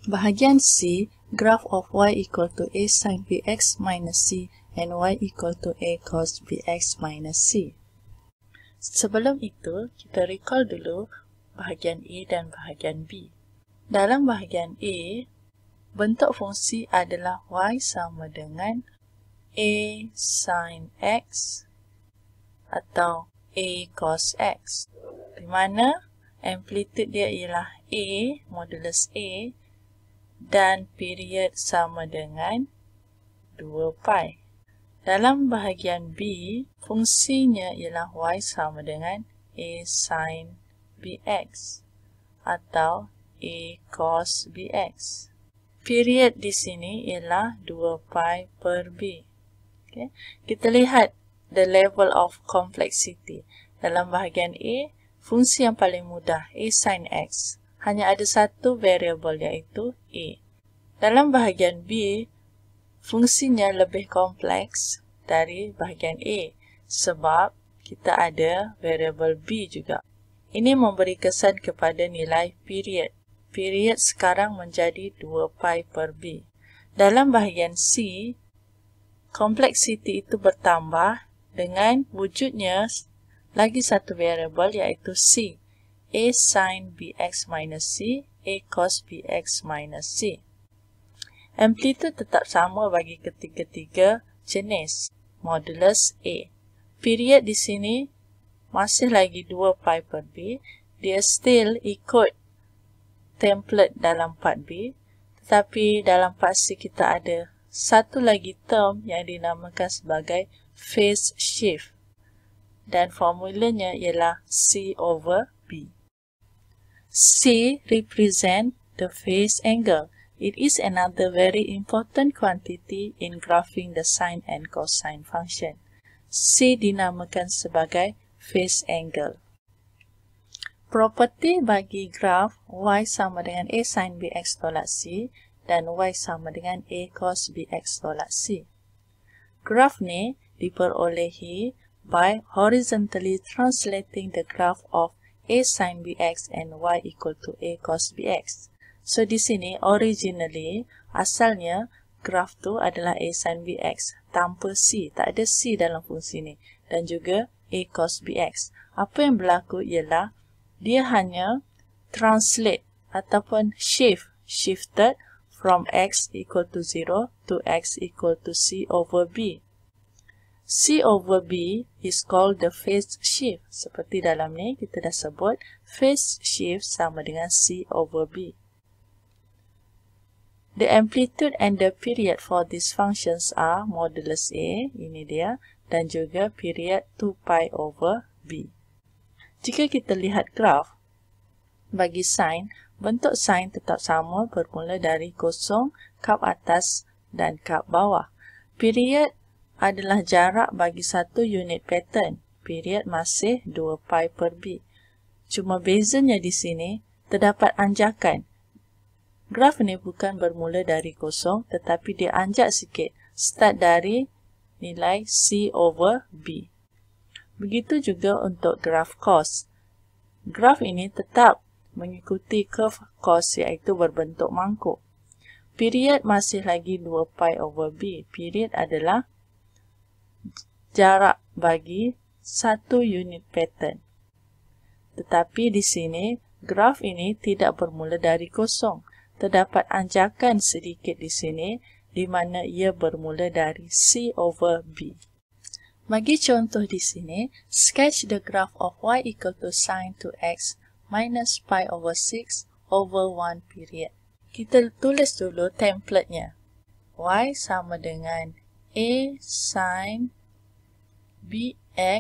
Bahagian C, graph of y equal to a sin bx minus c and y equal to a cos bx minus c. Sebelum itu, kita recall dulu bahagian A dan bahagian B. Dalam bahagian A, bentuk fungsi adalah y sama dengan a sin x atau a cos x, di mana amplitude dia ialah a, modulus a, dan period sama dengan 2 pi. Dalam bahagian B, fungsinya ialah y sama dengan a sin bx atau a cos bx. Period di sini ialah 2 pi per b. Okay. Kita lihat the level of complexity. Dalam bahagian A, fungsi yang paling mudah, a sin x, hanya ada satu variable iaitu a. Dalam bahagian B, fungsinya lebih kompleks dari bahagian A sebab kita ada variable b juga. Ini memberi kesan kepada nilai period. Period sekarang menjadi 2 pi per b. Dalam bahagian C, kompleksiti itu bertambah dengan wujudnya lagi satu variable iaitu c, a sin bx minus c, a cos bx minus c. Amplitude tetap sama bagi ketiga-tiga jenis, modulus a. Period di sini masih lagi 2 pi per b, dia still ikut template dalam part B, tetapi dalam part C kita ada satu lagi term yang dinamakan sebagai phase shift dan formulanya ialah c over b. C represent the phase angle. It is another very important quantity in graphing the sine and cosine function. C dinamakan sebagai phase angle. Properti bagi graf y sama dengan a sin bx tolak c dan y sama dengan a cos bx tolak c. Graf ni diperolehi by horizontally translating the graph of a sin bx and y equal to a cos bx. So di sini originally asalnya graf tu adalah a sin bx tanpa c, tak ada c dalam fungsi ni, dan juga a cos bx. Apa yang berlaku ialah dia hanya translate ataupun shifted from x equal to 0 to x equal to c over b. C over b is called the phase shift. Seperti dalam ni kita dah sebut, phase shift sama dengan c over b. The amplitude and the period for these functions are modulus a, ini dia, dan juga period 2 pi over b. Jika kita lihat graf, bagi sin, bentuk sin tetap sama bermula dari kosong, kap atas dan kap bawah. Period adalah jarak bagi satu unit pattern. Period masih 2 pi per b. Cuma bezanya di sini, terdapat anjakan. Graf ni bukan bermula dari kosong, tetapi dia anjak sikit, start dari nilai c over b. Begitu juga untuk graf cos. Graf ini tetap mengikuti curve cos iaitu berbentuk mangkuk. Period masih lagi 2 pi over b. Period adalah jarak bagi satu unit pattern. Tetapi di sini, graf ini tidak bermula dari kosong. Terdapat anjakan sedikit di sini, di mana ia bermula dari c over b. Bagi contoh di sini, sketch the graph of y equal to sin 2x minus pi over 6 over 1 period. Kita tulis dulu templatenya. Y sama dengan a sin bx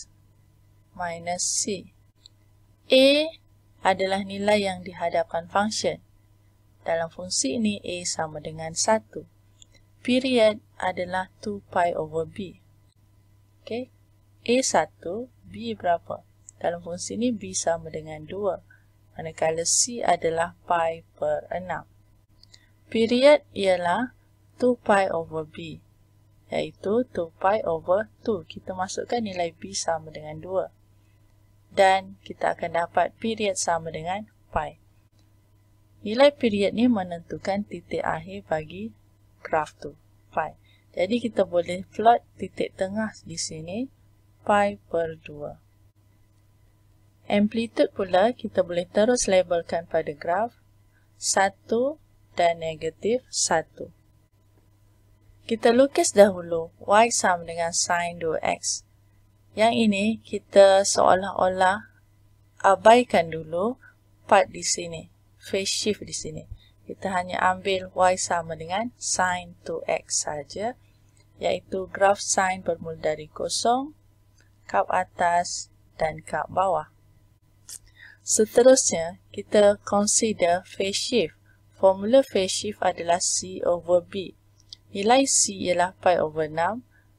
minus c. A adalah nilai yang di hadapan function. Dalam fungsi ini, a sama dengan 1. Period adalah 2 pi over b. Okay. A1, b berapa? Dalam fungsi ini, b sama dengan 2. Manakala c adalah pi per 6. Period ialah 2 pi over b. Iaitu 2 pi over 2. Kita masukkan nilai b sama dengan 2. Dan kita akan dapat period sama dengan pi. Nilai period ni menentukan titik akhir bagi graf tu, pi. Jadi kita boleh plot titik tengah di sini, pi per 2. Amplitude pula kita boleh terus labelkan pada graf 1 dan negatif 1. Kita lukis dahulu y sama dengan sin 2x. Yang ini kita seolah-olah abaikan dulu part di sini, phase shift di sini. Kita hanya ambil y sama dengan sin 2x saja, iaitu graf sin bermula dari 0, kap atas dan kap bawah. Seterusnya, kita consider phase shift. Formula phase shift adalah C over B. Nilai C ialah pi over 6,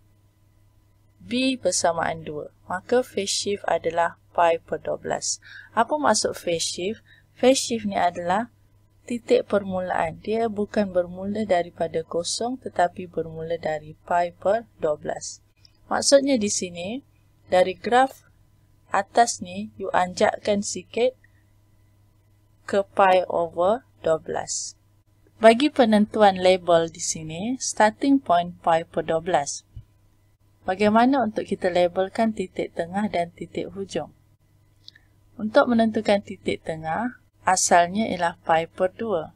B bersamaan 2. Maka phase shift adalah pi per 12. Apa maksud phase shift? Phase shift ni adalah titik permulaan. Dia bukan bermula daripada 0, tetapi bermula dari pi per 12. Maksudnya di sini, dari graf atas ni, you anjakkan sikit ke pi over 12. Bagi penentuan label di sini, starting point pi per 12. Bagaimana untuk kita labelkan titik tengah dan titik hujung? Untuk menentukan titik tengah, asalnya ialah pi per 2.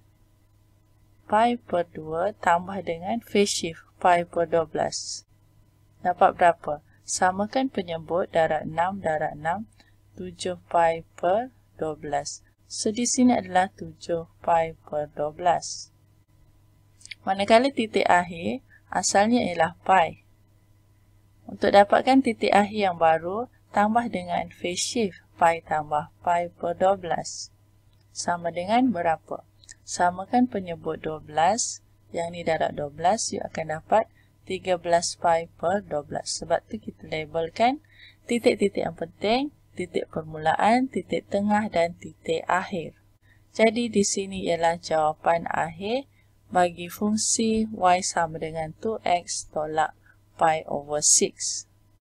Pi per 2 tambah dengan phase shift pi per 12. Dapat berapa? Samakan penyebut darab 6 darab 6, 7 pi per 12. So, di sini adalah 7 pi per 12. Manakala titik akhir, asalnya ialah pi. Untuk dapatkan titik akhir yang baru, tambah dengan phase shift pi tambah pi per 12. Sama dengan berapa? Samakan penyebut 12, yang ni darab 12, you akan dapat 13 pi per 12. Sebab tu kita labelkan titik-titik yang penting, titik permulaan, titik tengah dan titik akhir. Jadi di sini ialah jawapan akhir bagi fungsi y sama dengan 2x tolak pi over 6.